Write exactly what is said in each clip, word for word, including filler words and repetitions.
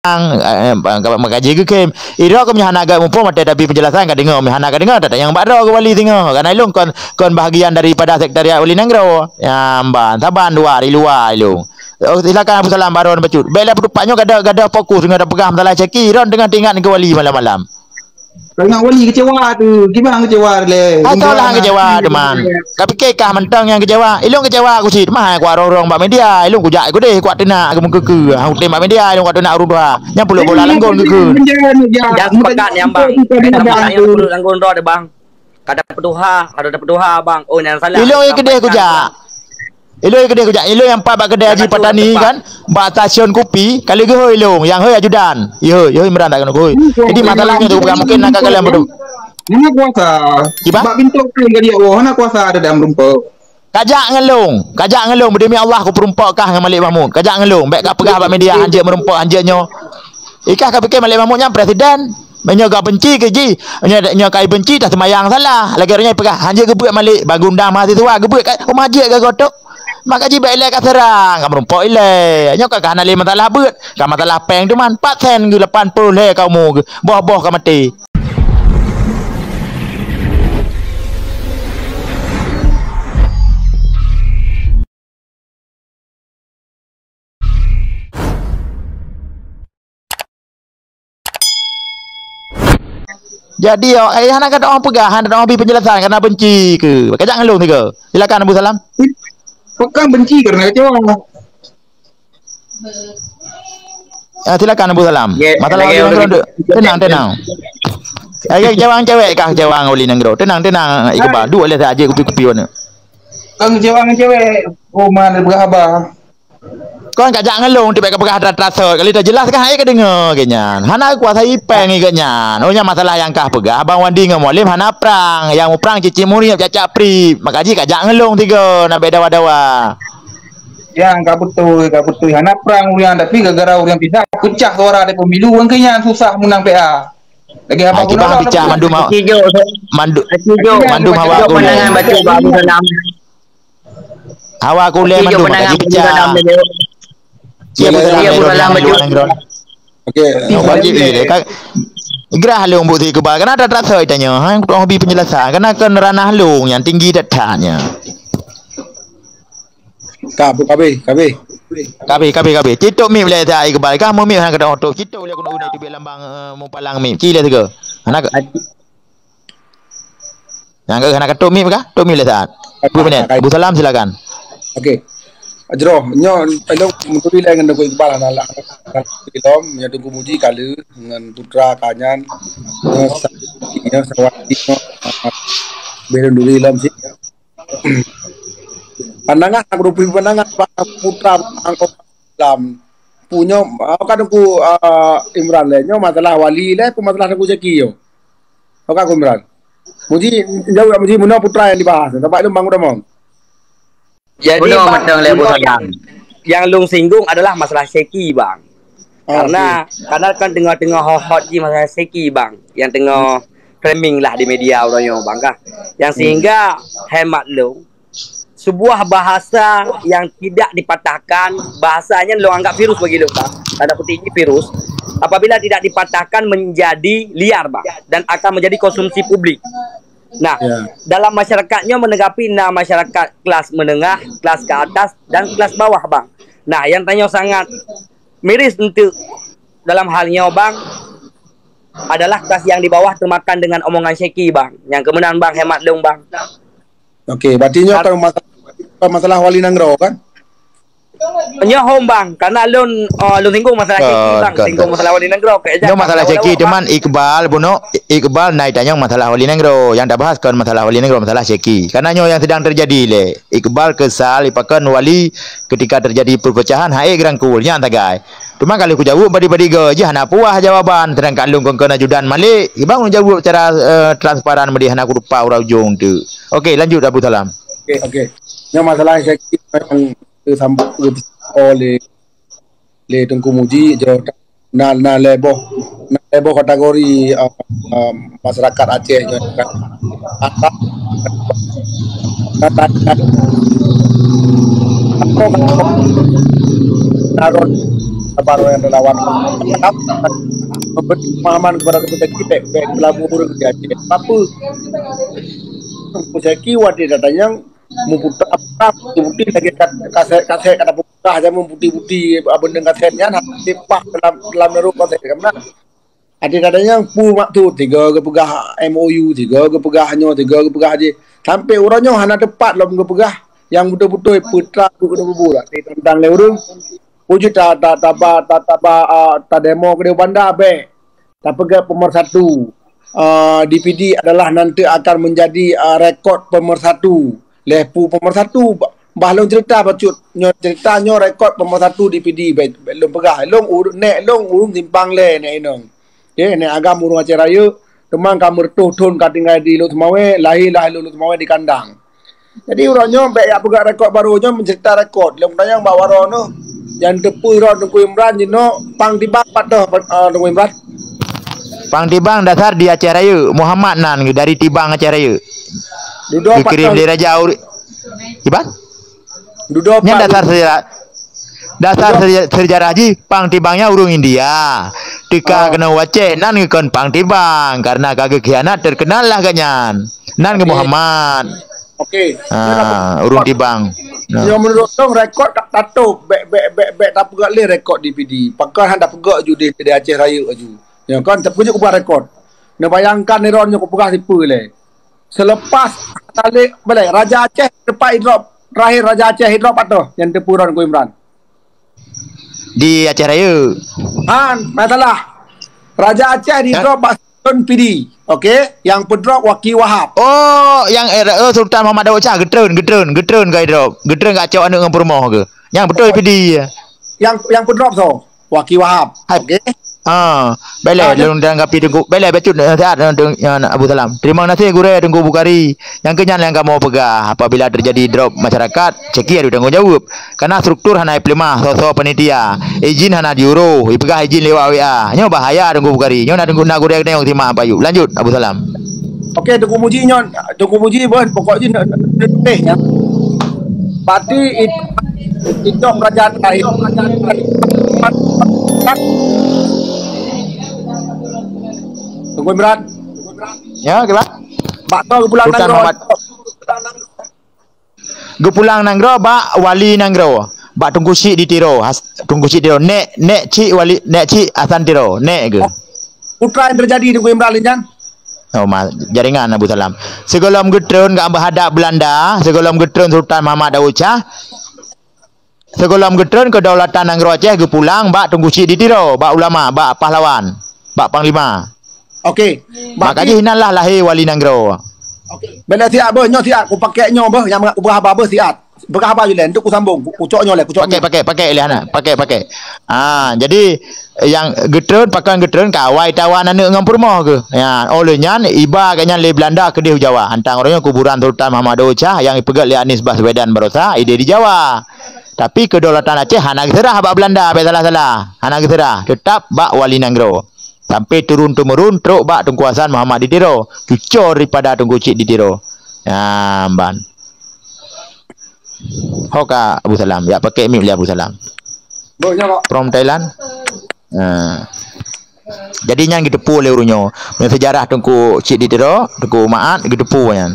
Makaji ke kem iro ko mihana ga mumpo mate tapi penjelasan ka dengar mihana ka dengar tak yang baro ke wali tengah kan ilung kon kon bahagian daripada sekretariat Wali Nanggro ya mban taban dua di luar ilung. Oh, silakan Abu Salam baron bacut bela pedupaknya gada gada fokus dengan ada pegang masalah ceki ron dengan tingkat ke wali malam-malam. Kalau wali kecewa tu, gimana kecewa le? Atau lah kecewa teman. Tapi kekah mentang yang kecewa. Ilung kecewa aku sih. Mah aku orang mbak media. Ilung kujak aku deh kuat tenak aku muka ke. Aku tembak media ilung kuat tenak urut yang puluh bola langgon ke ke. Jangan sepakat yang bang. Yang puluh langgon ro ada bang. Kada peduha, kada ada peduha bang. Oh yang salah. Ilung yang kedai kujak. Ilung yang kedai kujak. Ilung yang empat bak kedai Haji Patani kan. Bak stasiun kopi. Kali ke hoi ilung. Yang hoi ajudan. Yo yo Imran tak kena hoi. Jadi masalahnya tu bukan mungkin nak kalian berdua. Mana kuasa? Bak pintu ke dia. Oh, mana kuasa ada dalam rumput. Kajak ngelung, kajak ngelung demi Allah aku perumpakah dengan Malik Mahmud. Kajak ngelung, baik kah pegah bak media anjek merumpak anjeknya. Ikah kah fikir Malik Mahmudnya presiden. Menyoga benci ke ji. Nya kai benci dah semayang salah. Lagi orangnya pegah anjek gebuk Malik bagundang mahasiswa gebuk kat rumah anjek ke gotok. Maka ji baik lek kat serang, kam rumpok ile. Nya kah kana le masalah beut. Ka masalah peng tu man empat sen ke lapan puluh le kau mu. Boh-boh ka mati. Jadi oh, eh anak kata orang pegah, ada orang beri penjelasan kerana benci ke. Kajak ngelung tiga. Silakan Abu Salam. Bukan benci kerana kecewa. Ya, silakan Abu Salam. Yeah, masalah Wali Nanggro tenang tenang. Ayah jawang cewek kah jawang Wali Nanggro. Tenang tenang Iqbal. Dua le saja kupi-kupi warna. Kang jawang cewek. Oh mana berhabar. Kau kan kajak ngelung tiba ke pegah rasa kali dah jelas kan ai ke dengar kenya. Hana kuasai peng ikenya. Oh nya masalah yang kah pegah abang Wandi dengan Mualim hana perang. Yang perang cici muri cacak pri. Makaji kajak ngelung tiga nak beda dawa. Yang enggak betul, enggak betul. Hana perang uriang tapi gara-gara uriang pisah pecah suara di pemilu kan kenya susah menang P A. Lagi apa pun orang pecah mandu mau. Mandu. Mandu hawa aku. Pandangan baca Abu Salam. Hawa aku le mandu makaji pecah. Dia berdalam baju. Okey. Wajib dia kan. Gerah halung bukti kebal. Karena ada rasa tanya. Ha aku hobi penjelasan. Karena kan ranah halung yang tinggi datanya. Kabe kabe kabe. Kabe kabe kabe. Citok mi boleh tak kebal. Kamu mi hang kata auto. Citok boleh guna guna di lambang mu palang mi. Cile tiga. Anak. Yang ke anak ketuk mi kah? Tok mi boleh tak? dua minit. Abu Salam silakan. Okey. Ajro, nyo elok muturi lai dengan Datuk Iqbal anak film nya Tunggu Muji kali dengan putra kanyan nya sawati nya beren duri lam sih. Pandangan aku rupi pandangan putra angkot lam punya kan aku Imran le nyo masalah wali le aku masalah aku Zaki yo. Oke aku Imran. Muji jauh Muji mana putra yang dibahas. Sampai lu bang udah mau. Jadi bang, yang lung singgung adalah masalah Seki bang. Oh, karena okay. karena kan tengah-tengah hot di masalah Seki bang, yang tengah framing lah di media orangnya bang kah. Yang sehingga hemat lung sebuah bahasa yang tidak dipatahkan, bahasanya lo anggap virus bagi lo bang. Tanda kutip ini virus. Apabila tidak dipatahkan menjadi liar bang dan akan menjadi konsumsi publik. Nah, yeah. dalam masyarakatnya menanggapi nah masyarakat kelas menengah, kelas ke atas, dan kelas bawah, bang. Nah, yang tanya sangat miris untuk dalam halnya, bang, adalah kelas yang di bawah termakan dengan omongan Seki, bang. Yang kemudian, bang, hemat dong, bang. Oke, okay, berarti nyokan masalah, masalah Wali Nanggro, kan? Nya home bang, karena lun uh, lun singgung masalah Ceki bang, singgung masalah Wali Nanggro. Yang masalah Ceki cuman Iqbal buno Iqbal naik tanya masalah Wali Nanggro. Yang dah bahas kan masalah Wali Nanggro masalah Ceki. Karena nyo yang sedang terjadi le. Iqbal kesal ipakan Wali ketika terjadi perpecahan hae gerangkulnya antagai. Cuma kalau aku jawab badi-badi ge je hana puah jawaban terang kalung kena ajudan Malik. Ibang jawab secara uh, transparan medi hana aku lupa urang ujung tu. Okey, lanjut Abu Salam. Okey, okey. Yang masalah Ceki memang sampai oleh le Tunggu Muji jauh na na leboh na leboh kategori uh, uh, masyarakat Aceh kan atas kata naron baru yang relawan pemahaman kepada Tengku Zaki baik baik pelabur di Aceh. Apa Tengku Zaki wadah datanya memputar apa putih lagi kaset kaset kata buka aja memutih-putih benda kasetnya nanti pak dalam dalam neruk kaset karena ada katanya pu mak tu tiga ke pegah M O U tiga ke pegahnya tiga ke pegah je sampai orangnya hana tepat lom ke pegah yang betul-betul putra tu kena berbuat tentang leurung wujud tak tak tak tak tak tak demo ke bandar be tak pegah pemersatu uh, D P D adalah nanti akan menjadi uh, rekod pemersatu lepu pemersatu bahlong cerita bacut nyo cerita nyo rekod pemersatu D P D belum pegah long urung nek long urung timpang le nek inong okey nek agam urung Aceh Raya demang kamur tuh tun katinggal di Lut Semawe lahir lahir Lut Semawe di kandang jadi urangnya baik ya pegah rekod barunya mencerita rekod long tanya bawa rono yang tepu ro Tengku Imran jino pang tibang padoh Tengku Imran pang tibang dasar di Aceh Raya Muhammad nan dari tibang Aceh Raya duduk dikirim di Raja Uri Iban duduk nya dasar sejarah dasar sejarah, sejarah haji pang tibangnya urung India tika oh. Kena Aceh nan ngekon pang tibang karena kagak khianat terkenal lah ganyan nan ke okay. Muhammad okey ah urung tibang no. Yang menurut dong rekod tak tato bek bek bek bek tak pegak le rekod D P D pakar hendak pegak ju di, di Aceh Raya aju ya kan tak punya kubah rekod nak bayangkan ni ronyo ku pegah tipu le selepas kali boleh Raja Aceh tepat hidrop terakhir Raja Aceh hidrop atau yang tepuran Tengku Imran di Aceh Raya han masalah Raja Aceh di drop Baston P D okey yang pedrop Waki Wahab oh yang eh, oh, Sultan Muhammad Daud Shah getreun getreun getreun ke drop getreun kat Aceh anu dengan Permoh ke yang betul oh, P D yang yang pedrop so Waki Wahab okey ah baiklah dalam tanggapi Tengku baiklah betul nasihat dengan Abu Salam terima kasih guru Tengku Bukhari yang kenyan yang kamu pegah apabila terjadi drop masyarakat ceki ada tanggungjawab karena struktur hana iplemah sosok panitia izin hana diuruh ipegah izin lewat W A nyo bahaya Tengku Bukhari nyo nak Tengku nak guru tengok terima apa yuk lanjut Abu Salam okey Tengku Muji nyo Tengku Muji pun pokoknya eh ya parti itu itu kerajaan lain Tengku Imran. Ya, ke ba? Bak to pulang nang ro. Ge pulang nang ro ba wali nang ro. Bak Tengku Syik di tiro. Tengku Syik tiro nek nek cik wali nek cik asan tiro. Nek ke? Putra yang terjadi Tengku Imran linjan. Oh, ma, jaringan Abu Salam. Segolom getreun ke hadap Belanda, segolom getreun Sultan Muhammad Daud Shah. Segolom getreun kedaulatan nang ro Aceh ge pulang bak Tengku Syik di tiro, bak ulama, bak pahlawan, bak panglima. Okey. Maka je hinalah lahir wali nanggro. Okey. Bila siap bah, nyo siap ku pakai nyo bah yang ku berapa bah siap. Berapa je len untuk ku sambung. Ku cok nyo le, ku cok. Pakai pakai pakai lehana, pakai pakai. Ah, jadi yang getreun pakai getreun kawai tawan anu ngam Permoh ke. Ya, oleh nyan iba kanya le Belanda ke di Jawa. Antang orangnya kuburan Sultan Muhammad Daud Shah yang ipegat le Anies Baswedan Barosa ide di Jawa. Tapi kedaulatan Aceh hana geserah bak Belanda, be salah-salah. Hana geserah, tetap bak wali nanggro. Sampai turun temurun teruk bak tengkuasan Muhammad ditiro cucur daripada Tengku Syik ditiro ya ban hoka Abu Salam ya pakai mute le Abu Salam from Thailand nah. Jadi yang ditepu oleh urunyo sejarah Tengku Syik ditiro Tengku Maat ditepu yan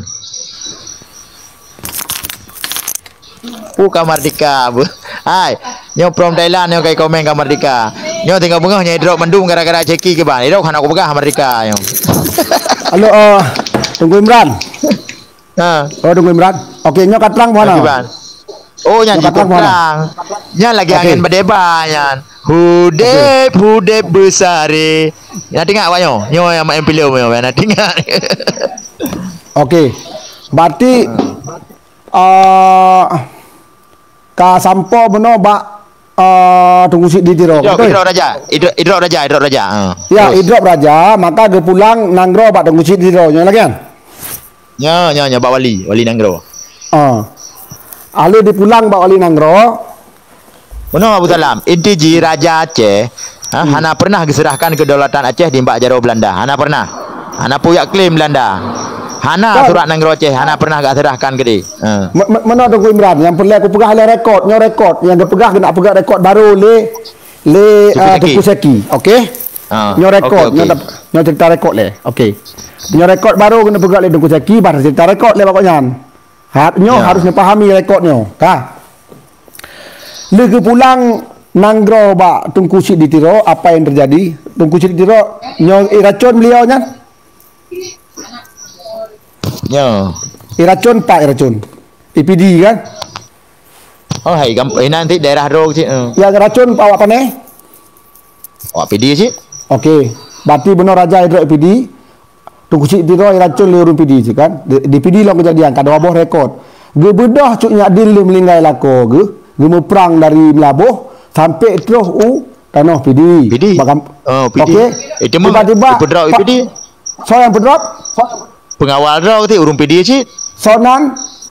Puka Mardika bu. Hai, nyo from Thailand nyo kai komen ka Mardika. Nyo tinggal bengah nyai drop mendung gara-gara ceki ke ban. Idok kan aku pegah Mardika nyo. Halo uh, Tengku Imran. Ha. Oh Tengku Imran. Okey nyo katrang mana? Oh nyan katrang. Nyan lagi okay. Angin berdeba nyan. Hudep okay. Hudep besare. Ya tengok apa nyo? Nyo yang main pilih nyo nak tengok. Okey. Berarti uh, ka sampo beno bak uh, Tengku Syik ditiro. Idrop raja. Idrop idrop raja, idrop raja. Uh. Ya, idrop raja, maka ge pulang nanggro bak Tengku Syik ditiro. Nya lagi kan? Nya, nya, nya bak wali, wali nanggro. Ah. Uh. Ahli dipulang bak wali nanggro. Benar Abu Salam, inti Raja Aceh, ha, hmm. hana pernah diserahkan kedaulatan Aceh di Mbak Jaro Belanda. Hana pernah. Hana punya klaim Belanda. Hana so, surat nanggro Aceh, hana pernah gak serahkan ke dia. Ha. Mana Tengku Imran yang perlu aku pegah le rekod, nyo rekod yang dia pegah nak pegah rekod baru le Le uh, Tengku Seki. Okey. Ha. Nyo rekod, okay, okay. nyo nyo cerita rekod le. Okey. Nyo rekod baru kena pegang le Tengku Seki, baru cerita rekod le pokoknya. Ha, nyo ya. harus pahami rekodnya. Ka. Lagi pulang nanggro ba Tengku Sik ditiro, apa yang terjadi? Tengku Sik ditiro nyo iracun beliau nya. Ya. Iracun pak iracun. I P D kan? Oh, hai kampung ini nanti daerah Ro sih. Uh. Yang racun pak apa nih? Oh, P D sih. Okey. Berarti benar raja hidro I P D. Tengku Sik ditiro iracun le urun P D sih kan? Di, di P D lo kejadian kada wabah rekod. Ge bedah cuk nyak dil le melinggai lako ge. Ge perang dari Melabuh sampai terus u tanah P D. P D. Bakam, oh, P D. Okey. Itu mah tiba-tiba I P D. So yang pedrop pengawal Ro tu urun P D sih. Sonan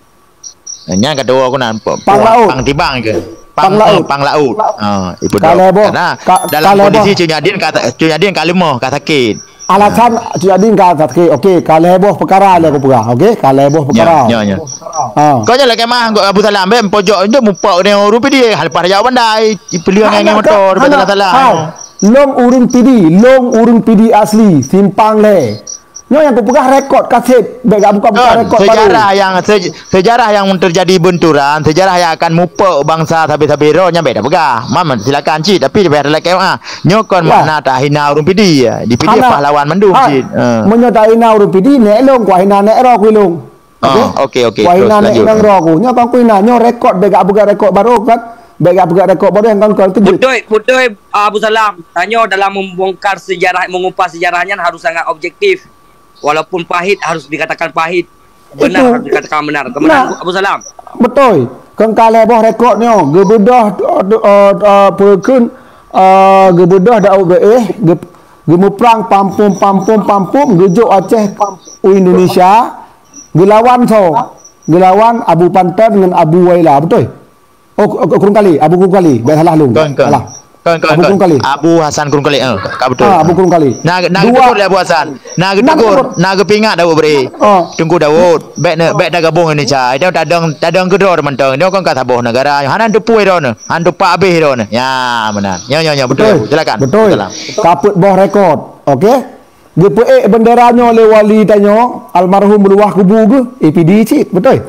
nya kedua aku nampak pang laut pang tibang ke pang laut pang laut ha ibu dah karena dalam kondisi Cunyadin kata Cunyadin kalimo kata sakit alasan Cunyadin kata sakit okey kalau heboh perkara ada aku pegah okey kalau heboh perkara nya nya ha kau nya lagi mah Abu Salam be pojok je mupok dia rupi dia hal pada jawab bandai pilihan yang motor betul salah long urun P D long urun P D asli simpang le. No yang aku pegang rekod kaset, baik buka buka rekod sejarah baru. yang se, sejarah yang terjadi benturan, sejarah yang akan mupuk bangsa sampai-sampai ro nya beda pegah. Mam silakan cik tapi biar lek ah. Nyokon ya. Mana tak hina urun P D ya. Di P D pahlawan mendung cik. Ha. Menyo tak hina urun P D nek long ku hina nek ro ku long. Okey. Okey okey. Ku hina nek nang ro ku. Nyo kan ku hina nyo rekod baik buka rekod baru kan. Baik buka rekod baru yang kan tu. Putoi putoi Abu Salam. Tanya dalam membongkar sejarah mengupas sejarahnya harus sangat objektif. Walaupun pahit harus dikatakan pahit, benar itu. Harus dikatakan benar. Kemudian nah, Abu Salam. Betul. Kengkale boh rekodnya, gebedah perkun gebedah dak eh gemuprang pampum pampum pampum gejuk Aceh Indonesia gelawan so. Gelawan Abu Pantan dengan Abu Waila, betul? Oh, kurung kali, Abu kurung kali. Baik salah lu. Salah. Kan kan Abu kali. Abu Hasan kurung kali. Eh, ka betul. Ah, Abu kurung kali. Nah, nah betul Abu Hasan. Nah, getegur, nah gepingat Daud beri. Oh. Tunggu Daud. Bek ne bek dah gabung ni cai. Dia tadang tadang kedor mentang. Dia kan kata boh negara. Hanan tu puai ron. Han tu pak habis ron. Ya, benar. Ya ya ya betul. Silakan. Betul. Kaput boh rekod. Okey. Dia puai benderanya oleh wali tanya almarhum beluah kubu ke A P D cik, betul?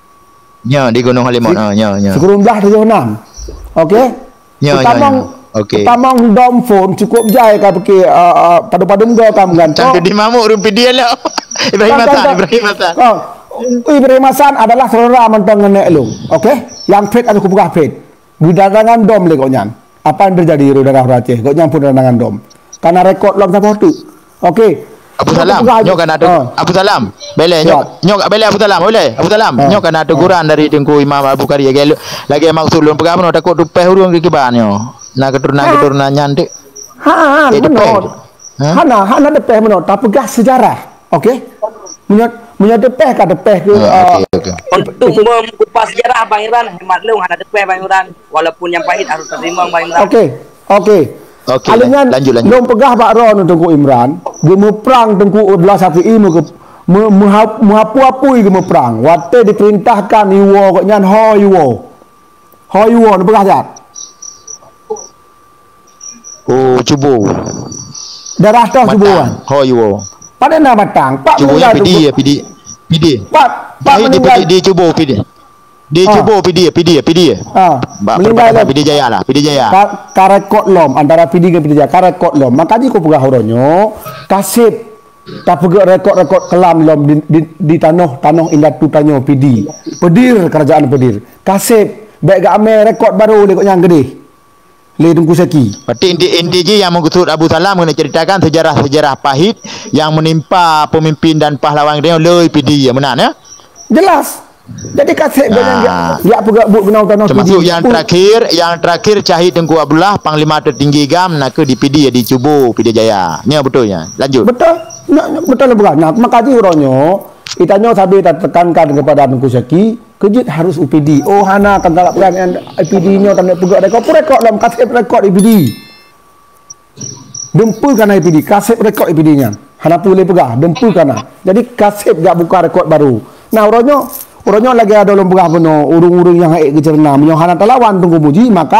Ya, di Gunung Halimut. Ha, ya ya. Sekurang dah tujuh enam. Okey. Ya ya. Okey. Pertama dom phone cukup jai ka pakai uh, uh, pada-pada muda kam kan. Cantik di mamuk rumpi dia lah. Ibrahim Hasan, Ibrahim Hasan. Oh. Ibrahim Hasan adalah saudara mentang nek lu. Okey? Yang fit atau kubah fit. Gudarangan dom le kok nyan. Apa yang terjadi di daerah Aceh? Kok nyan pun darangan dom. Karena rekod lom siapa tu. Okey. Abu Salam, nyok kan ada uh. Abu Salam. Bele nyok, nyok bele Abu Salam, boleh. Abu Salam, uh. nyok kan ada teguran uh. dari Tengku Imam Abu Bukhari lagi lagi maksud lu pegang no takut dupeh hurung ke kibanyo. Nah keturunan keturunan nyantik. Ha, benar. Hana, hana depeh benar. Tapi gak sejarah. Okey. Punya punya depeh ka depeh ke. Okey. Untuk mengupas sejarah Bang Irwan, hemat lu hana depeh Bang Irwan. Walaupun yang pahit harus terima Bang Irwan. Okey. Okey. Okey. Lanjut lanjut. Long pegah Pak Ron Tengku Imran, gemu perang Tengku Abdullah Syafi'i mu ke mengapu-apui gemu perang. Waktu diperintahkan iwo kok nyan ho iwo. Ho iwo ne pegah jat. Oh, cubu. Darah tau cubuan. Ho iwo. Pada nak matang. Pak cubu ya P D ya P D. P D. Pak Pak meninggal di cubu P D. Dia ha. Cuba P D, P D, P D. Ha. Meninggal P D Jaya lah, P D Jaya. Ka, karekod lom antara P D dengan P D Jaya, karekod lom. Makanya aku pegah horonyo, kasih tak pegah rekod-rekod kelam lom di, di, di tanah tanah indah tu tanyo P D. Pedir kerajaan Pedir. Kasih baik gak ame rekod baru lekok yang gede. Le Tengku Seki. Berarti inti inti je yang mengusut Abu Salam mengenai ceritakan sejarah-sejarah pahit yang menimpa pemimpin dan pahlawan dia le P D ya benar ya? Jelas. Jadi kasih nah, dia pegak buat guna tanah termasuk P D. Yang terakhir yang terakhir Cahid Tengku Abdullah panglima tertinggi gam nak ke di P D ya di Cubu P D Jaya. Ni betul ya. Lanjut. Betul. Nak betul bukan. Nah, makanya uronyo itanya sabi tak tekankan kepada Tengku Seki, kejut harus U P D. Oh hana kan tak pegang U P D-nya tak nak pegak rekod, rekod dalam kasih rekod U P D. Dempul kana U P D, kasih rekod U P D-nya. Hana boleh pegang, dempul kana. Jadi kasih gak buka rekod baru. Nah uronyo Orangnya lagi ada dalam pegah penuh urung-urung yang haik ke cerna menyohana telawan tunggu muji maka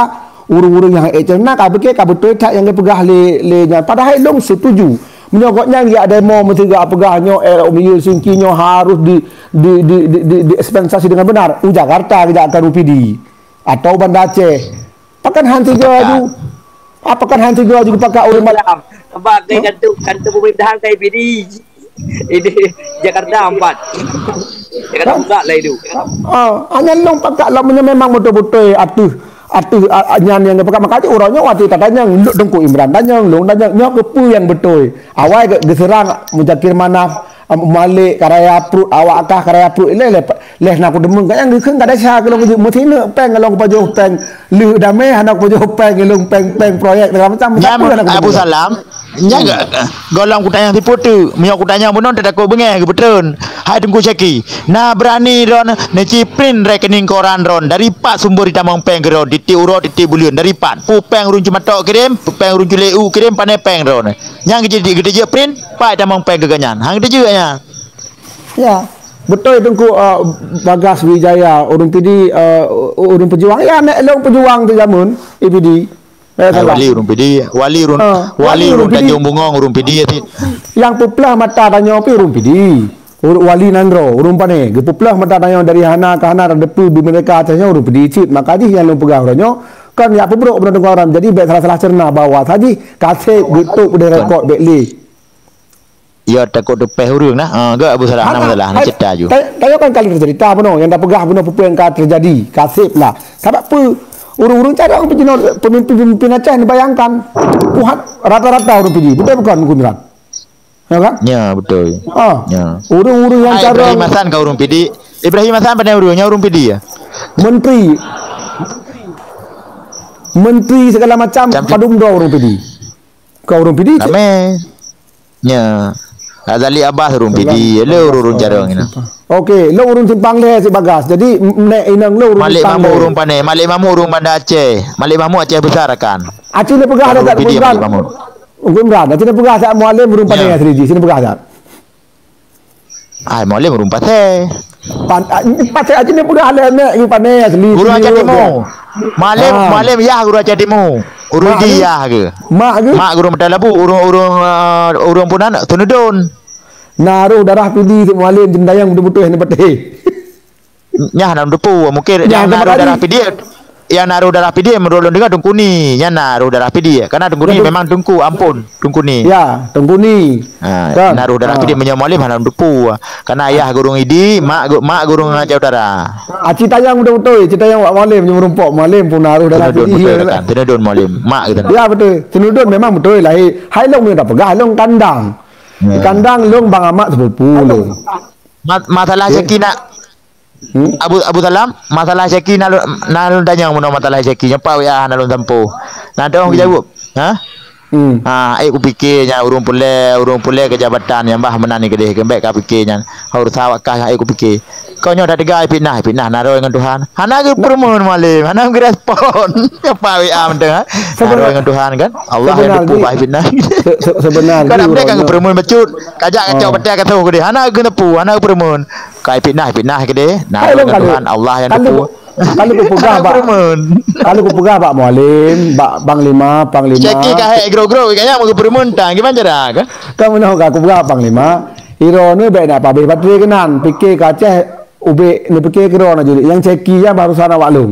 urung-urung yang eksternal ka betul ka betul tak yang pegah le le nya padahal long setuju menyokotnya ya demo mesti gak pegahnya era umil singkinya harus di di di di, di, di dispensasi dengan benar u Jakarta tidak akan U P D atau Banda Aceh pakan hantu gaju apakah hantu gaju pakai urang sebab kai kantor kantor pemerintahan kai P D ini Jakarta empat Jakarta buka lah itu ah hanya long pakai lah memang betul-betul atuh atuh nyan yang pakai makanya orangnya waktu tanya dengku Imran tanya long tanya nyok kepu yang betul awal geserang Muzakir Manaf Malik karaya prut awak akah karaya prut le le le nak ku demung kan yang keun kada sya kalau mesti ne peng kalau pajo peng lu damai anak pajo peng gelung peng peng proyek macam macam Abu Salam nya golong ku tanya tipu tu mio ku tanya bunon tak ko bengeh ke betun hai tunggu ceki nah berani ron ne ciprin rekening koran ron dari pat sumber di tamang peng ke ron di uro di bulion dari pat pu peng run cuma tok kirim pu peng run leu kirim pane peng ron yang gede gede je print pat tamang peng ke ganyan hang gede je nya ya betul tunggu uh, Bagas Wijaya urung P D uh, urung pejuang ya nek long pejuang tu jamun I P D Eh, wali urung P D, wali urung, uh, wali urung Tanjung Bungong urung P D ti. Yang puplah mata tanya pi urung P D. Wali Nandro urung pane, gepuplah mata tanya dari hana ke hana depu di mereka tanya urung P D cit, maka di yang long pegang ronyo kan ya pebrok benar orang. Jadi baik salah-salah cerna bawa tadi kasih getuk pada rekod bekli. Ya takut depeh urung nah. Ah gak Abu Salam nama salah nak cerita ju. Tanya kan kali cerita benar yang dah pegah benar apa yang terjadi, kasih lah. Sebab apa urung-urung cari orang pemimpin-pemimpin Aceh ni bayangkan puhat rata-rata orang P D betul bukan Imran ya kan ya betul ah ya urung-urung yang cara Ibrahim Hasan kau urung P D Ibrahim Hasan pandai urungnya urung P D ya menteri menteri segala macam padum do urung P D kau urung P D ame ya Azali Abbas urung P D le urung jarang ini okey lo urung simpang le si Bagas jadi nek inang lo urung Malik Mamu urung pandai Malik Mamu urung Banda Aceh Malik Mamu Aceh besar kan Aceh ni pegah dekat Imran Imran Aceh ni pegah sak mualim urung pandai Sri sini pegah sak ai mualim urung pasai pasai Aceh ni pegah le nek ni pandai asli urung Aceh Timur mualim mualim ya urung Aceh Timur urung dia ke mak ke mak urung Medal Labu urung urung urung punan Tunudun naruh darah P D si mualim jendayang betul-betul yang dapat nyah nak depu mungkin yang naruh darah P D yang naruh darah P D merolong dengan Tungkuni nya naruh darah P D karena Tungkuni memang tungku ampun Tungkuni ya Tungkuni ha kan? Naruh darah ha. P D menyamualim nak depu karena ayah gurung idi mak mak gurung jauh darah aci tayang betul-betul cerita yang wak mualim yang merumpok mualim pun naruh darah P D kan Tenudun mualim mak gitu ya betul Tenudun memang betul lah hai long ni dah pegah long kandang di kandang long Bang Ahmad sepupu long masalah Syekina hmm? Abu Abu Salam masalah Syekina nalun tanya mun masalah Syekina apa ya nalun tempo nah dong hmm. jawab ha hmm. ha ai ku fikirnya urung pule urung pule ke jabatan yang bah menani kedeh ke baik ka fikirnya harus awak kah ai ku fikir kau nyo dah tegai fitnah fitnah naro dengan Tuhan hana ke permun malim hana ke respon apa wa mendeng naro dengan Tuhan kan Allah yang depu bah fitnah sebenarnya kan amde kan permun becut kajak kacau betek kata ke dia hana ke depu hana ke permun kai fitnah fitnah ke dia naro dengan Tuhan Allah yang depu kalau ku pegah pak kalau ku pegah pak mualim pak panglima panglima ceki ka hek gro-gro kayaknya mau ke permun tang gimana cara kan kamu nak aku pegah panglima iro ni baik nak pabe patri kenan fikir ka Aceh ube ni fikir kira nak jadi yang ceki ya baru sana waklum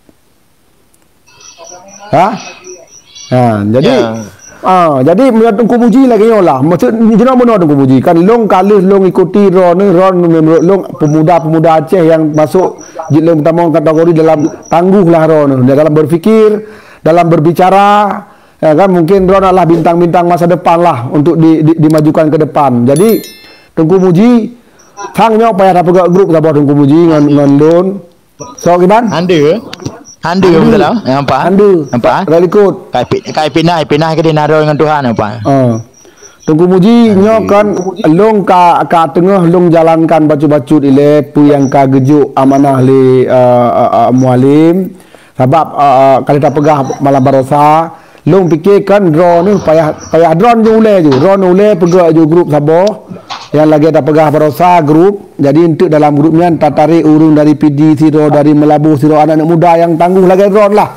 ha ha jadi ya. Ah, jadi mula Tungku Muji lagi lah. Maksud jenama mana Tungku Muji? Kan long kali long ikuti ron ron long pemuda-pemuda Aceh yang masuk dalam pertama kategori dalam tangguh lah ron dalam berfikir, dalam berbicara, ya kan mungkin ron adalah bintang-bintang masa depan lah untuk di, di, dimajukan ke depan. Jadi Tungku Muji tangnya payah dapat grup dapat Tungku Muji dengan dengan lon. So gimana? Anda Handu betul lah. Apa? Handu. Apa? Kalau ikut. Kai kai pinah, pinah ke dia naruh dengan Tuhan apa? Ah. Tunggu Muji nyo kan long ka ka tengah long jalankan bacu-bacu ile pu yang ka gejuk amanah li uh, uh, uh, mualim. Sebab uh, kali tak pegah malam barosa, long fikirkan draw ni payah payah drone je ule je. Drone ule pegak je grup Sabah. Yang lagi tak pegah barosa grup. Jadi untuk dalam grupnya tak tarik urung dari P D Siro dari Melabuh Siro anak-anak muda yang tangguh lagi drone lah.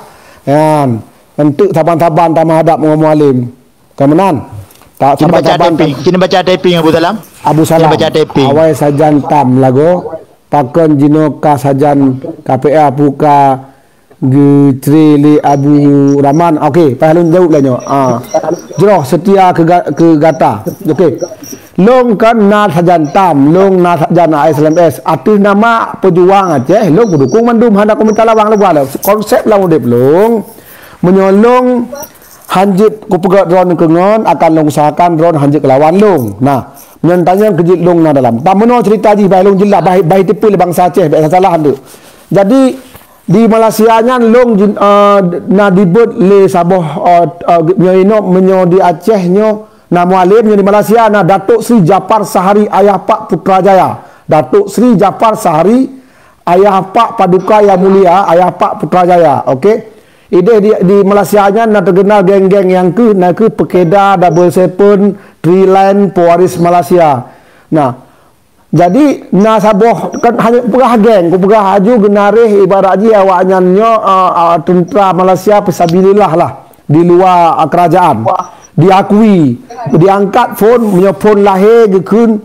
Kan. Untuk taban-taban tamah hadap ngomong alim. Kemenan. Tak Kini baca taping, kini baca taping Abu Salam. Abu Salam. Kini baca taping. Awai sajan tam lago. Pakon jino ka sajan K P A buka Gitri li Abu Rahman. Okey, pahalun jauh lah nyo. Ah. Jero setia ke ke gata. Okey. Long kan na sajan tam, long na sajan S L M S. Artis nama pejuang Aceh, long dukung mandum handa komentar lawang lawang. Konsep lawan dep long menyolong hanjit ku pegat drone kengon akan long usahakan drone hanjit kelawan long. Nah, menyantanya kejit long na dalam. Tak meno cerita ji bai long jelas bai bai tipu le bangsa Aceh bai salah handu. Jadi di Malaysia nya long uh, na dibut le saboh uh, uh, menyo menyo di Aceh nyo nama alim yang di Malaysia na Datuk Sri Japar Sahari Ayah Pak Putrajaya. Datuk Sri Japar Sahari Ayah Pak Paduka Yang Mulia Ayah Pak Putrajaya. Okey. Ide di, di Malaysia nya na terkenal geng-geng yang ke na ke Pekeda, Double Seven, Triline, Pewaris Malaysia. Nah, jadi na saboh kan hanya pegah geng, ku pegah haju genareh ibarat ji awaknya nyo uh, uh, tentera Malaysia pesabilillah lah di luar uh, kerajaan. Diakui, diangkat phone, punya phone lahir gekun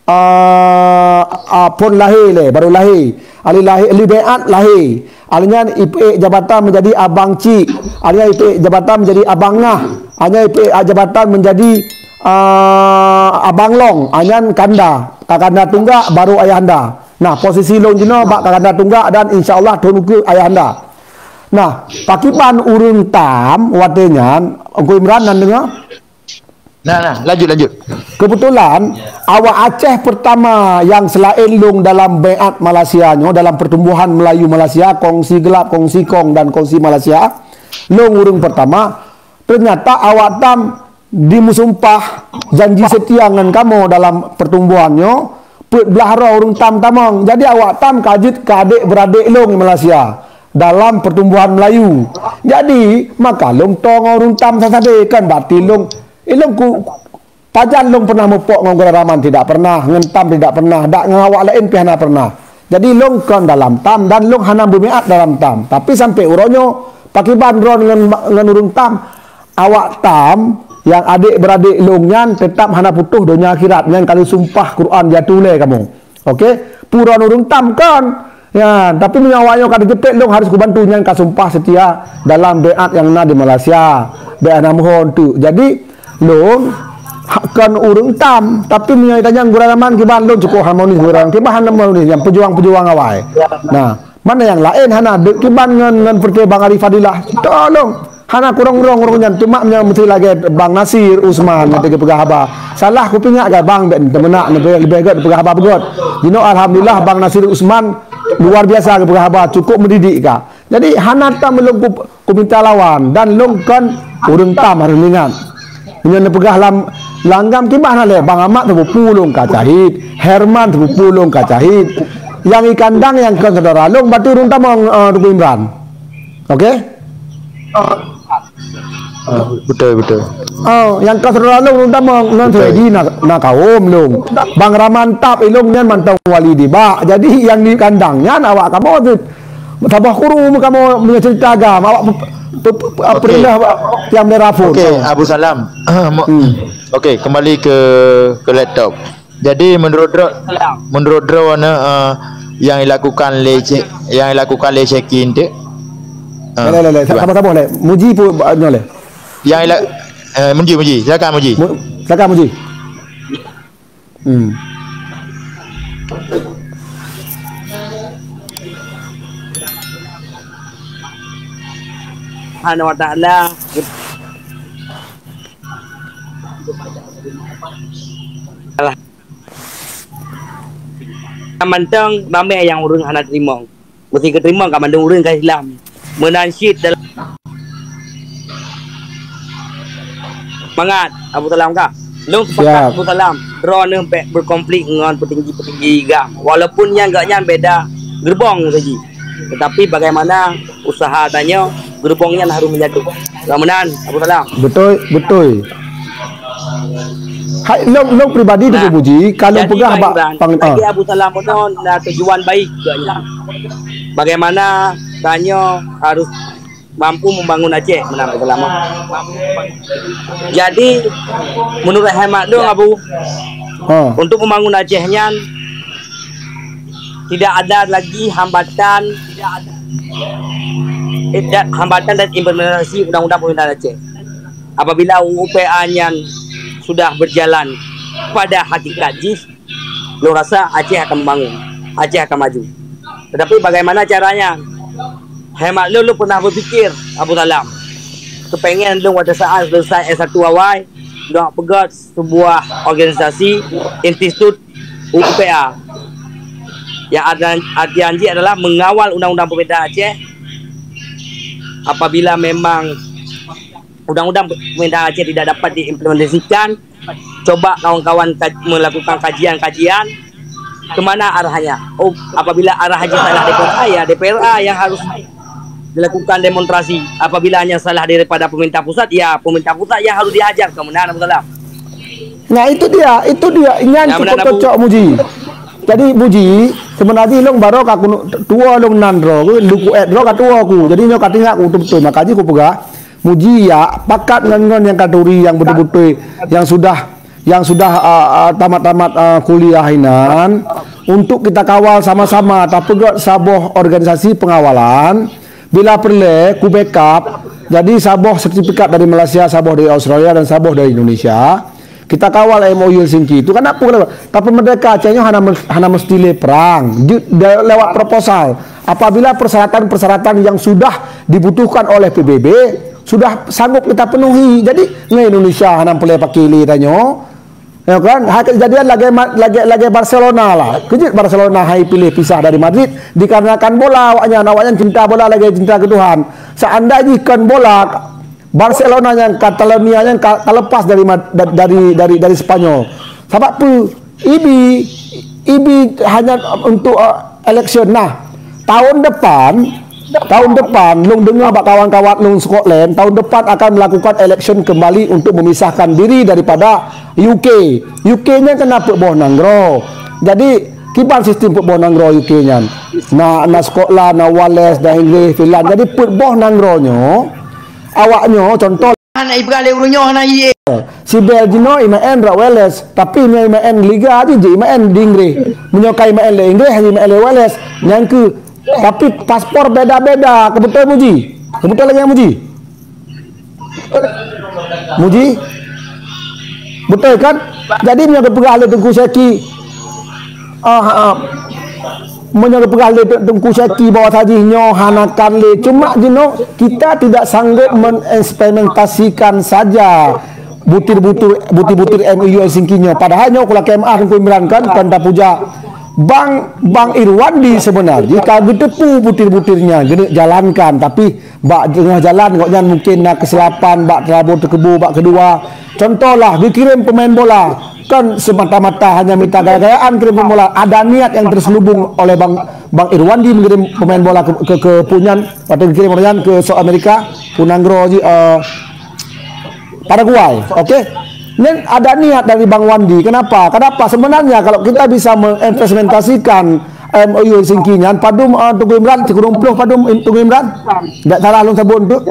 uh, uh, phone lahir le, baru lahir. Ali lahir, ali beat lahir. Alinya I P A jabatan menjadi abang cik. Alinya I P A jabatan menjadi abang ngah. Alinya I P A jabatan menjadi uh, abang long. Alinya kanda, kakanda tunggak baru ayahanda. Nah, posisi long jino bak kakanda tunggak dan insyaallah tunuku ayahanda. Nah, pakipan urun tam watenya Uncle Imran nan dengar? Nah, nah, lanjut lanjut. Kebetulan awak Aceh pertama yang selain long dalam beat Malaysia nyo dalam pertumbuhan Melayu Malaysia, kongsi gelap, kongsi kong dan kongsi Malaysia. Long urung pertama ternyata awak tam dimusumpah janji setia dengan kamu dalam pertumbuhannya put belahara urung tam tamong. Jadi awak tam kajit ke adik beradik long di Malaysia dalam pertumbuhan Melayu. Jadi maka long tong urung tam sasade kan berarti long ilong ku pajan long pernah mupok ngong Raman tidak pernah, ngentam tidak pernah, dak ngawak lain pihana pernah. Jadi long kon dalam tam dan long hanam bumiat dalam tam. Tapi sampai uronyo pakiban ron dengan dengan urung tam awak tam yang adik beradik long nyan tetap hana putuh dunia akhirat nyan kalau sumpah Quran jatuh le kamu. Okey, puron urung tam kan. Ya, tapi menyawanya kada jepit long harus kubantu nyan ka sumpah setia dalam beat yang na di Malaysia. Beat namuhon tu. Jadi long kan urung tam tapi menyaitannya guraman kiban long cukup harmonis gurang kiban harmonis yang pejuang-pejuang awai. Nah, mana yang lain hana dek kiban ngan ngan perke Bang Arif Fadilah. Tolong hana kurang-kurang urungan cuma nya mesti lagi Bang Nasir Usman nanti ke pegah haba. Salah ku pinyak ga Bang ben temenak lebih lebih gad pegah haba begot. Dino alhamdulillah Bang Nasir Usman luar biasa ke pegah haba cukup mendidik ka. Jadi hana tam belum ku, ku minta lawan dan long kan urung tam harus ingat. Punya pegah lam langgam kibah le Bang Ahmad tu pulung kacahit, Herman tu pulung kacahit. Yang ikan dang yang ke saudara long batu urung tamong uh, Tuku Imran. Okey? Oh, betul betul. Oh, yang ke saudara long urung tamong ngan Freddy nak nak kaum long. Bang Rahman tap ilung nyan mantau wali di ba. Jadi yang di kandangnya awak kamu tu tabah kuru kamu punya cerita agama awak pernah yang merafur. Okey, Abu Salam. hmm. Okey, kembali ke ke laptop. Jadi menurut Dro, menurut Dro uh, yang dilakukan le yang dilakukan le check-in tu. Uh, le le le, sama-sama le. Muji pun nyo le. Yang ila uh, Muji Muji, silakan Muji. Silakan Muji. Hmm. Subhanahu wa ta'ala alah mantang mame yang urang hana terima mesti keterima ka mandung urang ka Islam menansyid dalam semangat Abu Salam ka long sepakat Abu Salam drone berkonflik dengan petinggi-petinggi gam walaupun yang enggaknya beda gerbong saja tetapi bagaimana usaha tanya gerbongnya harus menjatuh. Ramadan Abu Salam. Betul, betul. Hai long long pribadi tu Puji, kalau pegah bak pang bagi Abu Salam pun ada tujuan baik juga. Bagaimana tanya harus mampu membangun Aceh menang lama. Jadi menurut hemat dong Abu, Ha. untuk membangun Acehnya tidak ada lagi hambatan, tidak ada tidak hambatan dan implementasi undang-undang pemerintahan Aceh. Apabila U U P A-nya sudah berjalan pada hakikat jis, lo rasa Aceh akan membangun, Aceh akan maju. Tetapi bagaimana caranya? Hemat lu, lu pernah berpikir Abu Salam, kepengen lu pada saat selesai S satu awal lu nak pegat sebuah organisasi institut U U P A yang ada arti adalah mengawal undang-undang pemerintahan Aceh. Apabila memang undang-undang pemerintahan Aceh tidak dapat diimplementasikan, coba kawan-kawan melakukan kajian-kajian kemana arahnya. Oh, apabila arah haji salah D P R A, ya D P R A yang harus dilakukan demonstrasi. Apabila hanya salah daripada pemerintah pusat, ya pemerintah pusat yang harus dihajar. Kemudian Abu Salam. Nah itu dia, itu dia. Ingat Ya, cukup benar, cocok Muji. Jadi Muji sebenarnya long baru aku tua long nandro, luku et ro tua aku. Jadi nyo katinga aku betul-betul. Makanya aku pegah Muji ya pakat dengan yang kaduri yang betul-betul yang sudah yang sudah uh, uh, tamat-tamat uh, kuliah inan untuk kita kawal sama-sama. Tapi gak saboh organisasi pengawalan. Bila perlu, ku backup. Jadi saboh sertifikat dari Malaysia, saboh dari Australia dan saboh dari Indonesia. Kita kawal M O U Helsinki itu kan apa kenapa? Tapi mereka Acehnya hanya hanya mesti le perang di, de, lewat proposal. Apabila persyaratan-persyaratan yang sudah dibutuhkan oleh P B B sudah sanggup kita penuhi. Jadi nge Indonesia hanya boleh pakai le tanyo. Ya kan? Hak kejadian lagi lagi lagi Barcelona lah. Kejut Barcelona hai pilih pisah dari Madrid dikarenakan bola awaknya, awaknya cinta bola lagi cinta ke Tuhan. Seandainya ikan bola Barcelona yang Catalonia yang terlepas dari dari dari dari Spanyol. Sebab tu I B I B hanya untuk uh, election. Nah, tahun depan tahun depan lung dengar bak kawan-kawan lung Scotland tahun depan akan melakukan election kembali untuk memisahkan diri daripada U K. U K-nya kena pekboh nanggro. Jadi kiban sistem pekboh nanggro U K-nya. Na na Scotland, na Wales, na Inggris, Finland. Jadi pekboh nanggronyo awaknya contoh Anak ibrah le urunyo na ye. si Belgino imaen ra Wales tapi nya imaen liga aja je imaen di Inggris. Menyokai imaen le Inggris hanya imaen le Wales. Yang ke tapi paspor beda-beda. Kebetulan Muji? Kebetulan lagi Muji? Muji? Betul kan? Jadi menyokai pegah le Tengku Syaki. Ah ah. Menyokai pegah le Tengku Syaki bawah tadi nyo hanakan le. Cuma jino kita tidak sanggup mengimplementasikan saja butir-butir butir-butir M O U Helsinki nyo. Padahal nyo kula K M A Tengku Imran kan Kanta Puja Bang Bang Irwandi sebenarnya jika gedepu butir-butirnya gede jalankan tapi bak tengah jalan koknya mungkin nak kesilapan bak terabur terkebu bak kedua contohlah dikirim pemain bola kan semata-mata hanya minta gaya-gayaan kirim pemain bola ada niat yang terselubung oleh Bang Bang Irwandi mengirim pemain bola ke ke, ke Punyan atau dikirim Punyan ke South America Punangro uh, Paraguay oke okay? Dan ada niat dari Bang Wandi. Kenapa? Kenapa? Sebenarnya kalau kita bisa mengimplementasikan M O U Helsinki-nya, padum uh, Tunggu Imran, Cikurung Pluh padum Tunggu Imran. Tak salah lung sabun tu.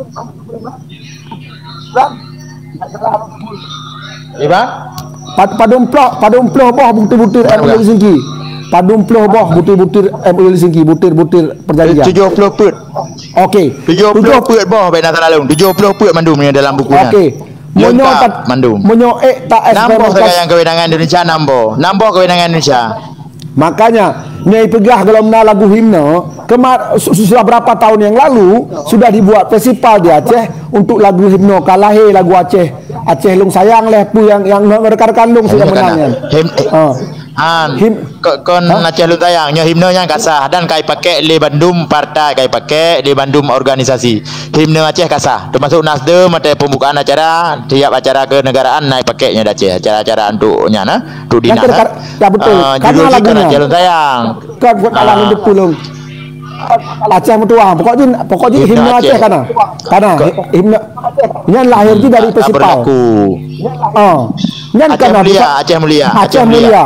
Iba? Padum Pluh, padum Pluh boh butir-butir M O U Helsinki. Padum Pluh boh butir-butir M O U Helsinki, butir-butir perjanjian. tujuh puluh put. Okey. tujuh puluh put boh baik nak salah lung. tujuh puluh put mandum ni dalam bukunya. Okey. Monyo tak mandum. Monyo eh tak namboh yang kewenangan Indonesia namboh. Namboh kewenangan Indonesia. Makanya nyai pegah kalau mena lagu himne kemar sudah berapa tahun yang lalu sudah dibuat festival di Aceh untuk lagu himne kalahe lagu Aceh Aceh lung sayang leh pu yang yang rekan-rekan lung sudah menangnya. Uh. Han him kon Aceh lu tayang nyo himne yang kasah dan kai pakai le Bandung partai kai pakai le Bandung organisasi himne Aceh kasah termasuk Nasdem ada pembukaan acara tiap acara kenegaraan naik pakainya Aceh acara-acara untuknya nah untuk dinas ya betul uh, karena lagunya Aceh lu tayang kan buat alang untuk pulung Aceh mutuah pokoknya pokoknya himne Aceh kana kana himne ini lahir dari festival berlaku oh Aceh Mulia Aceh Mulia Aceh Mulia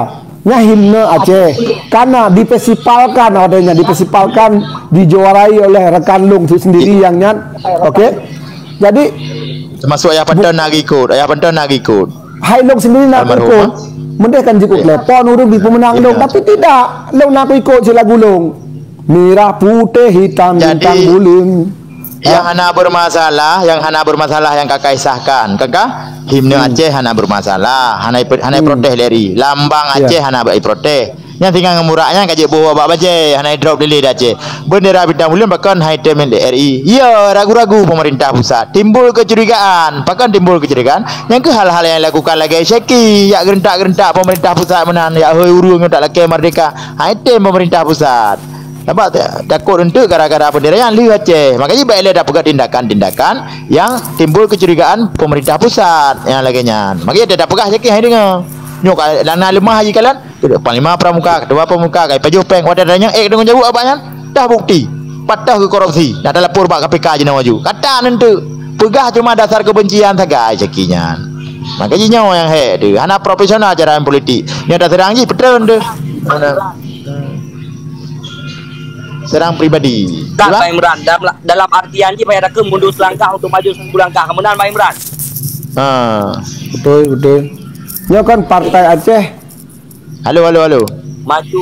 nya himne Aceh karena difestivalkan adanya difestivalkan dijuarai oleh rekan Lung sendiri yang nyat. Oke. Okay? Jadi termasuk ayah penton nak ikut, ayah penton nak ikut. Hai Lung sendiri nak ikut. Mendeh kan jikut lepon urung di pemenang Lung, tapi tidak. Lung nak ikut si lagu Lung. Merah putih hitam bintang bulim. Yang hana bermasalah, yang hana bermasalah yang kakak isahkan, kakak himne hmm. Aceh hana bermasalah, hana hana hmm. protes dari lambang Aceh yeah. hana baik protes. Yang tinggal ngemuraknya kaje bawa bak baje, hana drop delay Aceh. Bendera bintang bulan bahkan high temen D R I. Ya, ragu-ragu pemerintah pusat. Timbul kecurigaan, bahkan timbul kecurigaan. Yang ke hal-hal yang dilakukan lagi Syeki, ya gerentak-gerentak pemerintah pusat menan, ya hoi urung tak laki merdeka. High tem pemerintah pusat. Nampak tak? Takut untuk gara-gara bendera yang liu Aceh. Makanya baiklah dapat tindakan-tindakan yang timbul kecurigaan pemerintah pusat yang laginya. Makanya dia dapat Syeki hai dengar. Nyok dana lemah haji kalian. Panglima pramuka, ketua pramuka, kai paju peng wadadanya eh dengan jawab abangnya. Dah bukti. Patah ke korupsi. Dah ada lapor bak K P K je nak maju. Kata nentu. Pegah cuma dasar kebencian saja Syekinya. Makanya nyawa yang he tu. Hana profesional ajaran politik. Yang dah serang je betul tu. Serang pribadi. Tak Pak Imran dalam, dalam artian je payah ada mundur selangkah untuk maju sepuluh langkah kemenangan Pak Imran. Ha, betul betul. Nya kan partai Aceh. Halo halo halo. Maju.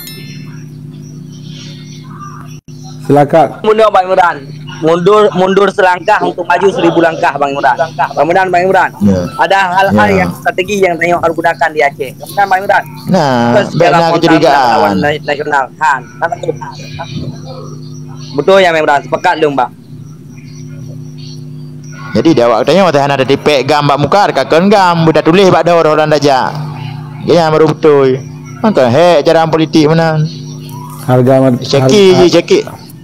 Silakan. Mundur Pak Imran. Mundur mundur selangkah untuk maju seribu langkah Bang Imran. Kemudian Bang Imran. Yeah. Ada hal-hal yeah. yang strategi yang tengok harus gunakan di Aceh. Kemudian Bang Imran. Nah, benar kecurigaan nasional Han. Betul ya Bang Imran, sepakat dong, Bang. Jadi dia awak tanya waktu ada tipek gambar muka kakon gam budak tulis bak dah orang daja. Ya baru betul. Maka he cara politik menang. Harga Syeki je Syeki.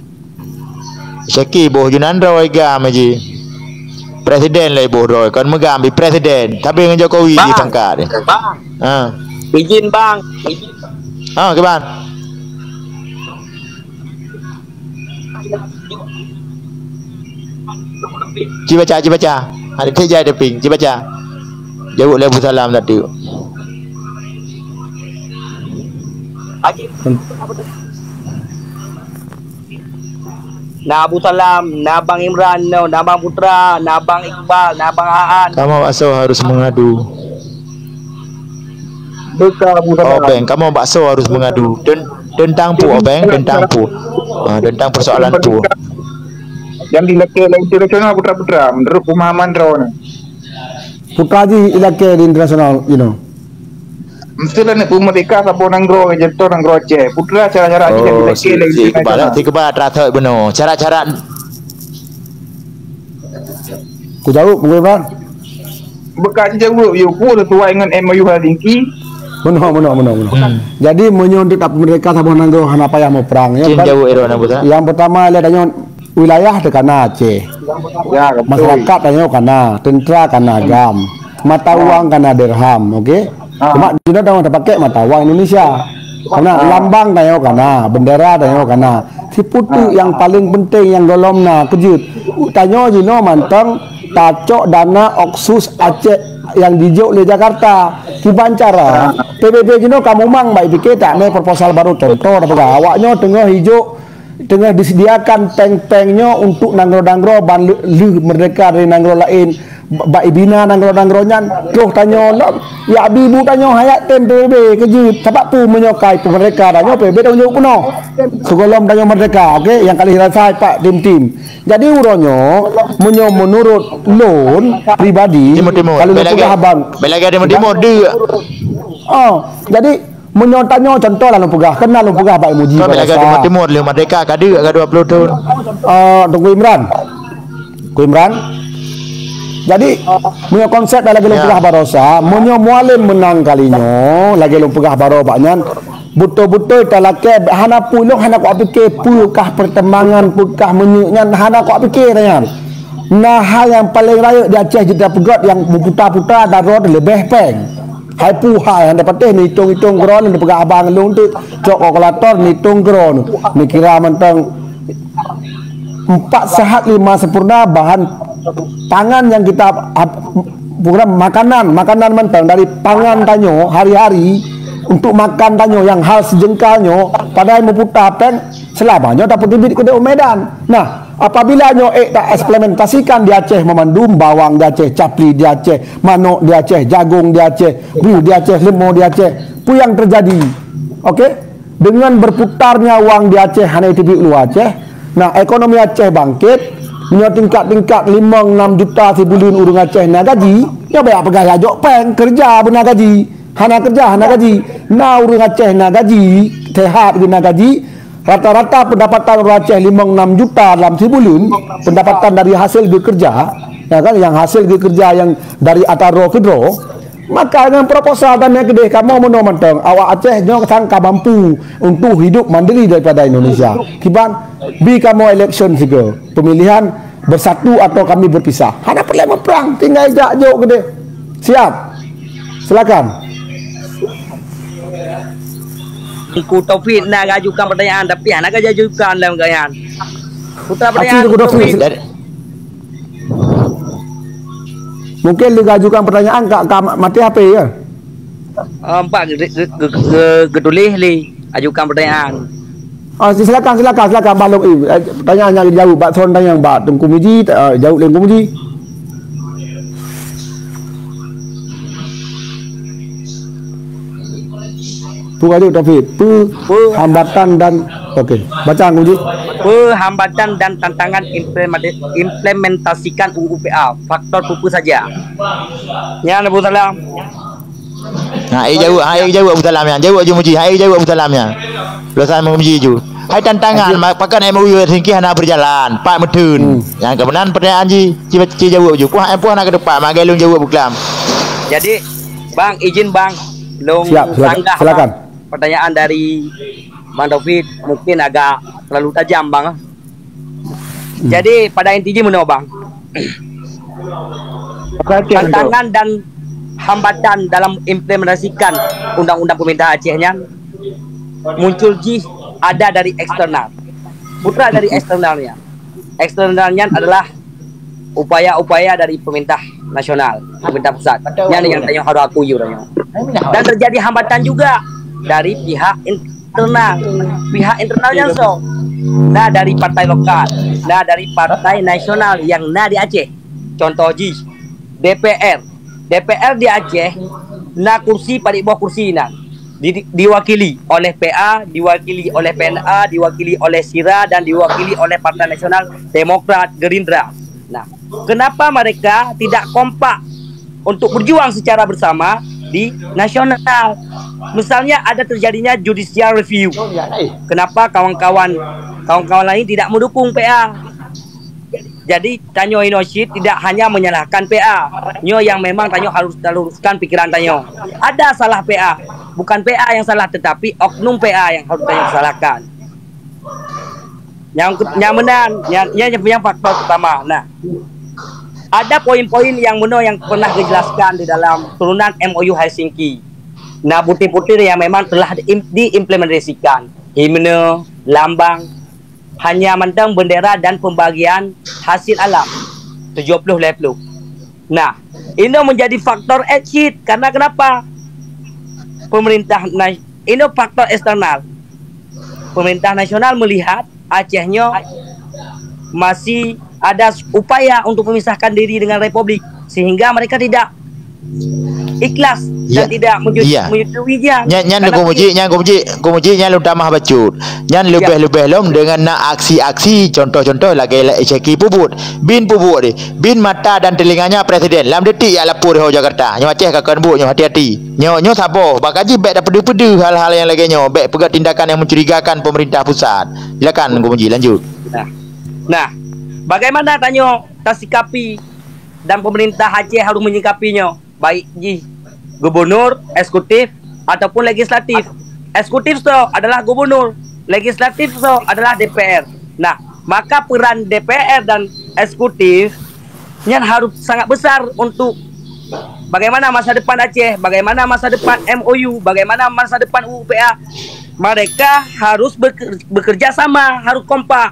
Syeki boh Junandra wai gam je. Presiden lah boh roy kan megam bi presiden tapi dengan Jokowi di pangkat. Bang. Ha. Izin bang. Izin. Ha ke bang? Ci baca, ci baca. Ada teja ada ping, ci baca. Jawab lebu salam tadi. Nah Abu Salam, nah Bang Imran, no, nah Bang Putra, nah Bang Iqbal, nah Bang Aan. Kamu bakso harus mengadu. Buka Abu Salam. Oh bang, kamu bakso harus mengadu. Den, tentang pu, oh bang, tentang pu. Uh, tentang persoalan pu. Yang dilekeh internasional putra-putra menurut pemahaman Ron. Putra ji ilake di internasional, you know. Mestilah ni pemerintah sabon nanggro jatuh nanggro Aceh. Putra cara-cara oh, yang dilekeh di internasional. Si kebal terasa benar. Cara-cara. Ku jawab, mungkin bang. Bekas jawab, you pun sesuai dengan M O U Helsinki. Benar, benar, benar, benar. Hmm. Jadi menyuntik tak mereka sabon nanggro hana payah mau perang. Ya, jauh Iron Yang pertama lihat tanya wilayah dekana Aceh. Ya, masyarakat tanya kana, tentera kana gam, mata uang kana dirham, oke? Okay? Ah. Cuma kita dah mau pakai mata uang Indonesia. Karena ah. lambang tanya kana, bendera tanya kana. Si putu ah. yang paling penting yang golomna kejut. Tanya jino mantang tacok dana oksus Aceh yang dijuk di Jakarta di Bancara. P B B jino kamu mang baik pikir tak nih proposal baru contoh apa awaknya tengah hijau tengah disediakan tank-tanknya untuk nanggro-nanggro ban lu merdeka dari nanggro lain baik bina nanggro-nanggronyan tuh tanya ya ibu tanya hayat tem P B B kejut sebab tu menyokai mereka tanya P B B tunjuk penuh segolom tanya merdeka oke okay? Yang kali rasa Pak tim-tim jadi uronyo menyo menurut loan pribadi kalau lu punya abang belagi ada timur dia oh jadi menyontanyo contoh lah lu pegah kenal lu pegah Pak Muji kau belagi ada timur lu merdeka kada ada dua puluh tahun eh tunggu Imran ku Imran jadi punya konsep lagi lu pegah barosa menyo mualim menang kalinyo lagi lu pegah baro baknyan betul-betul talake hana puluh hana ku pikir pulkah pertembangan pulkah menyuknya hana ku pikir tanya nah hal yang paling raya di Aceh jeda pegot yang putar-putar darah lebih peng hai puha yang dapat teh hitung-hitung gron yang pegang abang lu untuk cok kalkulator hitung gron ni kira mentang empat sehat lima sempurna bahan pangan yang kita bukan makanan makanan mentang dari pangan tanyo hari-hari untuk makan tanyo yang hal sejengkalnya padahal meputar pen selamanya dapat dibit ke Medan. Nah, apabila nyo eh tak implementasikan di Aceh memandum bawang di Aceh, capli di Aceh, manok di Aceh, jagung di Aceh, beru di Aceh, lemon di Aceh, apa yang terjadi? Okey? Dengan berputarnya uang di Aceh hanya itu luar Aceh. Nah, ekonomi Aceh bangkit, punya tingkat-tingkat lima enam juta sebulan urang Aceh nak gaji, ya banyak pegawai ajak pen kerja benar gaji. Hana kerja, hana gaji. Nah, urang Aceh nak gaji, sehat guna gaji. Rata-rata pendapatan orang Aceh lima enam juta dalam sebulan, pendapatan dari hasil bekerja, ya kan, yang hasil bekerja yang dari Ataro ke Dro. Maka dengan proposal dan yang kedeh kamu mau mentang awak Aceh nyo sangka mampu untuk hidup mandiri daripada Indonesia. Kiban bi kamu election juga, pemilihan bersatu atau kami berpisah. Hana perlu memperang, tinggal jak jok kedeh. Siap. Silakan. Ku Taufik nak ajukan pertanyaan tapi nak ajukan dalam pertanyaan. Putra pertanyaan. Mungkin dia ajukan pertanyaan kat mati H P ya. Empat getulis li ajukan pertanyaan. Oh, silakan silakan silakan balong eh pertanyaan yang dijawab Pak Son tanya Pak Tungku Muji uh, jawab Tungku Muji. Tu aja Taufik. Tu hambatan dan okey. Baca Muji. Hambatan dan tantangan implementasikan U U P A. Faktor pupu saja. Ya Abu Salam. Ha, ai jawab, ai jawab Abu Salam yang. Jawab je Muji, ai jawab Abu Salam yang. Belakang Muji ju. Hai tantangan pakai M O U singki hana berjalan, Pak Medun. Hmm. Yang kebenaran pertanyaan ji, ci jawab ju. Puah puah nak ke depan, magai long jawab Buklam. Jadi, Bang izin Bang, long siap, silakan. silakan. Pertanyaan dari Bang Taufik mungkin agak terlalu tajam Bang. Hmm. Jadi pada intinya mana Bang? Tantangan dan hambatan dalam implementasikan undang-undang pemerintah Acehnya muncul ji ada dari eksternal. Putra dari eksternalnya. Eksternalnya adalah upaya-upaya dari pemerintah nasional, pemerintah pusat. Yang yang tanya harus aku yuranya. Dan terjadi hambatan juga dari pihak internal, pihak internalnya so. Nah dari partai lokal, nah dari partai nasional yang nah di Aceh. Contoh ji D P R, D P R di Aceh, nah kursi pada bawah kursi nah di, diwakili oleh P A, diwakili oleh P N A, diwakili oleh Sira dan diwakili oleh Partai Nasional Demokrat Gerindra. Nah, kenapa mereka tidak kompak untuk berjuang secara bersama di nasional? Misalnya ada terjadinya judicial review. Kenapa kawan-kawan kawan-kawan lain tidak mendukung P A? Jadi Tanyo Inoshit tidak hanya menyalahkan P A, Nyo yang memang Tanyo harus luruskan pikiran Tanyo. Ada salah P A, bukan P A yang salah tetapi oknum P A yang harus Tanyo salahkan. Yang yang benar, yang yang, yang faktor utama. Nah, ada poin-poin yang benar yang pernah dijelaskan di dalam turunan M O U Helsinki. Nah, butir-butir yang memang telah diimplementasikan. Himne, lambang, hanya mentang bendera dan pembagian hasil alam tujuh puluh lima puluh. Nah, ini menjadi faktor exit karena kenapa? Pemerintah ini faktor eksternal. Pemerintah nasional melihat Acehnya masih ada upaya untuk memisahkan diri dengan Republik sehingga mereka tidak ikhlas dan ya, tidak menyetujuinya. Nyan nyan ko muji, nyan ko muji, ko muji nyan lu damah bacut. Nyan lebih-lebih lom dengan nak aksi-aksi contoh-contoh lagi ceki puput, bin puput di, bin mata dan telinganya presiden. Lam detik ya lapor ho Jakarta. Nyo Aceh kakak bu, nyo hati-hati. Nyo nyo sabo, bakaji baik dah pedu-pedu hal-hal yang lagi nyo, baik pegat tindakan yang mencurigakan pemerintah pusat. Silakan ko muji lanjut. Nah. Nah, bagaimana Tanyo tasikapi dan pemerintah Aceh harus menyikapinya? Baik ji gubernur, eksekutif ataupun legislatif. Eksekutif so adalah gubernur, legislatif so adalah D P R. Nah, maka peran D P R dan eksekutifnya harus sangat besar untuk bagaimana masa depan Aceh, bagaimana masa depan M O U, bagaimana masa depan U U P A. Mereka harus bekerja sama, harus kompak.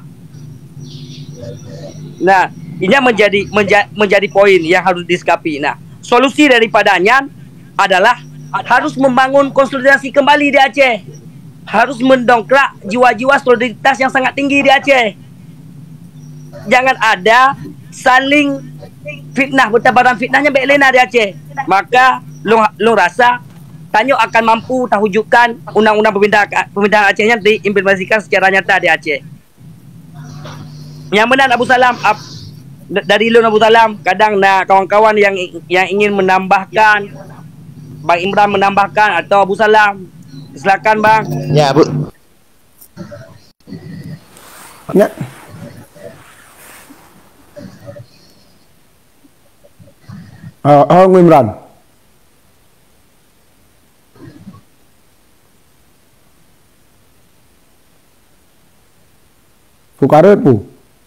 Nah, ini menjadi menja, menjadi poin yang harus disikapi. Nah, solusi daripadanya adalah harus membangun konsolidasi kembali di Aceh. Harus mendongkrak jiwa-jiwa solidaritas yang sangat tinggi di Aceh. Jangan ada saling fitnah, bertabaran fitnahnya baik lena di Aceh. Maka lu lu rasa Tanyo akan mampu terwujudkan undang-undang pemindahan pemindahan Acehnya diimplementasikan secara nyata di Aceh. Yang benar Abu Salam, ap, dari lu Abu Salam, kadang nah kawan-kawan yang yang ingin menambahkan, Bang Imran menambahkan atau Abu Salam, silakan Bang. Ya, Bu. Ya. Uh, oh, Imran. Pukaret pu.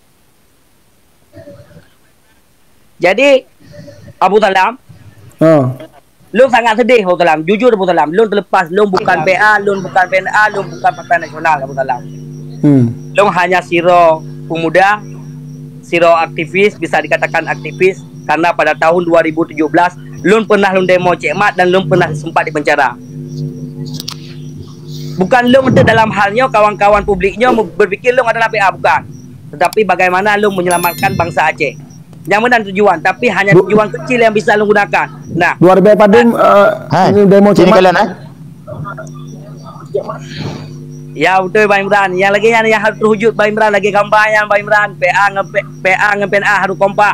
Jadi Abu Salam, Uh. Long sangat sedih Abu Salam. Jujur Abu Salam, Long terlepas. Long bukan P A, Long bukan P N A, Long bukan Partai Nasional Abu Salam. Hmm. Long hanya siro pemuda, siro aktivis, bisa dikatakan aktivis, karena pada tahun dua ribu tujuh belas Long pernah Long demo Cik Mat dan Long pernah sempat dipenjara. Bukan Long dalam halnya kawan-kawan publiknya berpikir Long adalah P A, bukan. Tetapi bagaimana Long menyelamatkan bangsa Aceh. Yang benar tujuan, tapi hanya tujuan kecil yang bisa Long gunakan. Nah, Luar biasa padum uh, ini demo Sini Cik Mat. kalian, eh? ya betul Bang Imran. Yang lagi yang, yang harus terwujud Bang Imran, lagi kampanye Bang Imran. P A nge P A nge P N A harus kompak.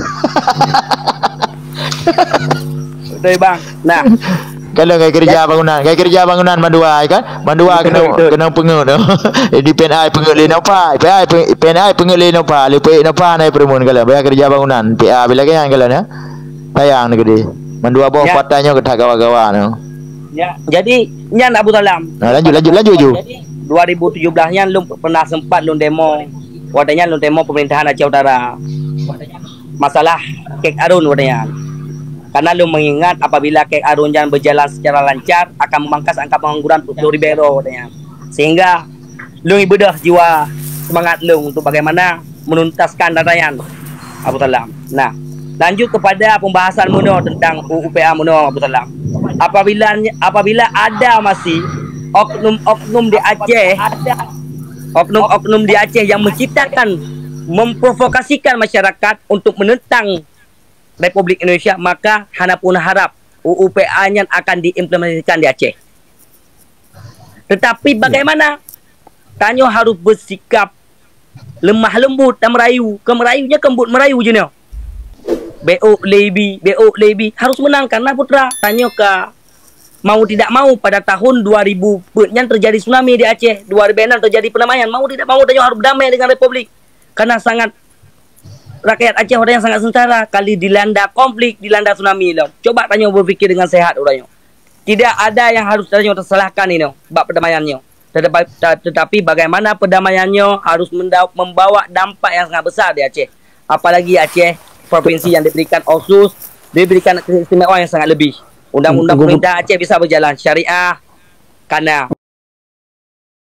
Betul Bang. Nah, Kalau kayak kerja bangunan, kayak kerja bangunan Mandua kan? Mandua kena kena pengut tu. Di P N I pengut lain apa? P A P N I pengut lain apa? Lepas apa naik permun kalau bayar kerja bangunan. P A bila kan kalau ya? Tayang negeri. Mandua bawah Ya. patanya ketak gawa-gawa tu. ya. Jadi nyan Abu Salam. Nah, lanjut lanjut lanjut ju. dua ribu tujuh belas nya Long pernah sempat Long demo. Wadahnya Long demo pemerintahan Aceh Utara. Masalah Kek Arun wadahnya. Karena Long mengingat apabila Kek Arun jangan berjalan secara lancar akan memangkas angka pengangguran Pulau Ribero wadahnya. Sehingga Long ibadah jiwa semangat Long untuk bagaimana menuntaskan dadayan Abu Salam. Nah, lanjut kepada pembahasan Muno tentang U U P A Muno Abu Salam. Apabila apabila ada masih oknum-oknum di Aceh, oknum-oknum di Aceh yang menciptakan, memprovokasikan masyarakat untuk menentang Republik Indonesia, maka Hana pun harap U U P A-nya akan diimplementasikan di Aceh. Tetapi bagaimana? Tanyo harus bersikap lemah lembut dan merayu. Kemerayunya kembut merayu je ni. B O Lebi, B O Lebi harus menang karena putra Tanyo ke mau tidak mau pada tahun dua ribu yang terjadi tsunami di Aceh, dua ribu enam terjadi pendamaian, mau tidak mau Tanyo harus berdamai dengan Republik karena sangat rakyat Aceh orang yang sangat sengsara kali dilanda konflik, dilanda tsunami lo. Coba Tanyo berpikir dengan sehat orangnya. Tidak ada yang harus Tanyo tersalahkan ini bab perdamaiannya. Tetapi, tetapi bagaimana perdamaiannya harus membawa dampak yang sangat besar di Aceh. Apalagi Aceh provinsi yang diberikan otsus, diberikan keistimewaan yang sangat lebih. Undang-undang pemerintah Aceh bisa berjalan syariah karena